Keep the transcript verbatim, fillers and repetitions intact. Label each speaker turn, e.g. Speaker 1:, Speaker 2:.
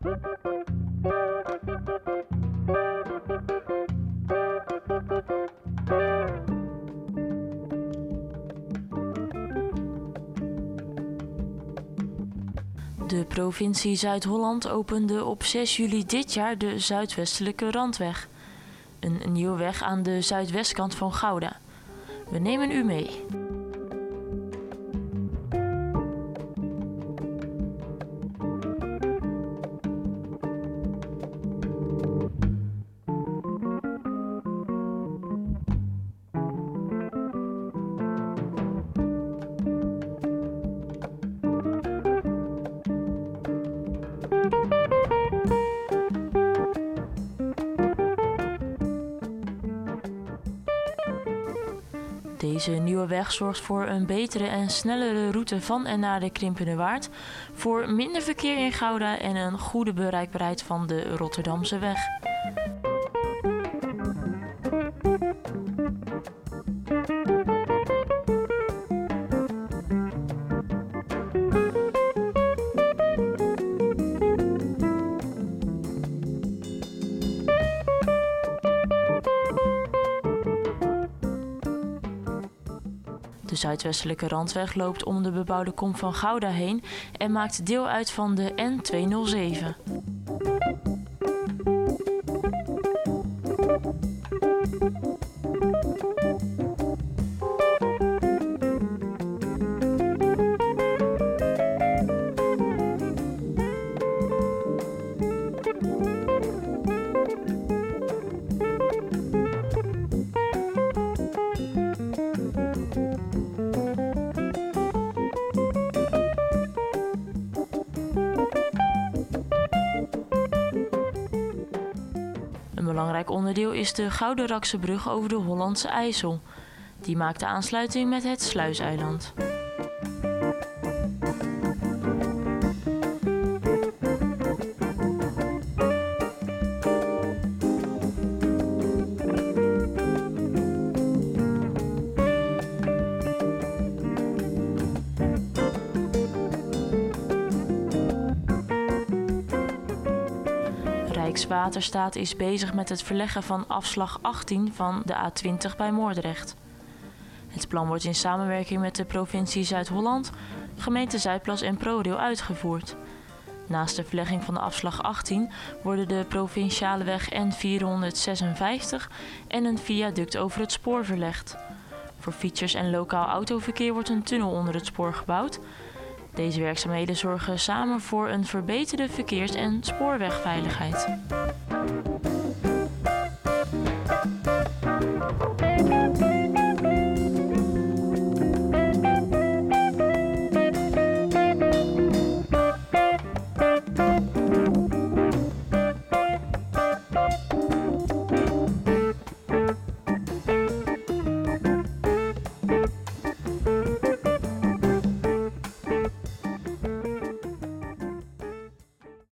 Speaker 1: De provincie Zuid-Holland opende op zes juli dit jaar de Zuidwestelijke Randweg. Een nieuwe weg aan de zuidwestkant van Gouda. We nemen u mee. Deze nieuwe weg zorgt voor een betere en snellere route van en naar de Krimpende Waard, voor minder verkeer in Gouda en een goede bereikbaarheid van de Rotterdamse weg. De Zuidwestelijke Randweg loopt om de bebouwde kom van Gouda heen en maakt deel uit van de N tweehonderdzeven. Een belangrijk onderdeel is de Gouderakse brug over de Hollandse IJssel. Die maakt de aansluiting met het Sluiseiland. Rijkswaterstaat is bezig met het verleggen van afslag achttien van de A twintig bij Moordrecht. Het plan wordt in samenwerking met de provincie Zuid-Holland, gemeente Zuidplas en ProRail uitgevoerd. Naast de verlegging van de afslag achttien worden de provinciale weg N vierhonderdzesenvijftig en een viaduct over het spoor verlegd. Voor fietsers en lokaal autoverkeer wordt een tunnel onder het spoor gebouwd. Deze werkzaamheden zorgen samen voor een verbeterde verkeers- en spoorwegveiligheid.